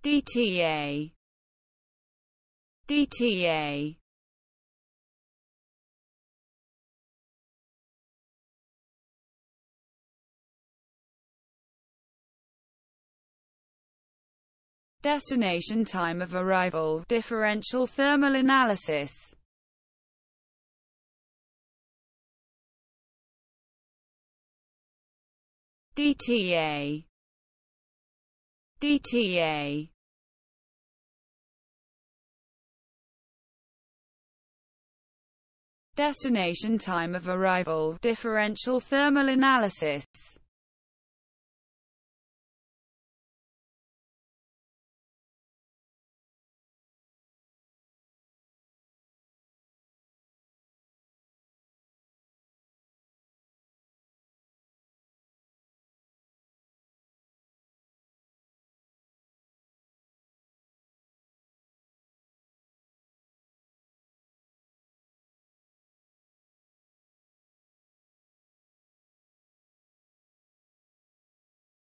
DTA, DTA. Destination, time of arrival, differential thermal analysis. DTA, DTA. Destination, time of arrival, differential thermal analysis.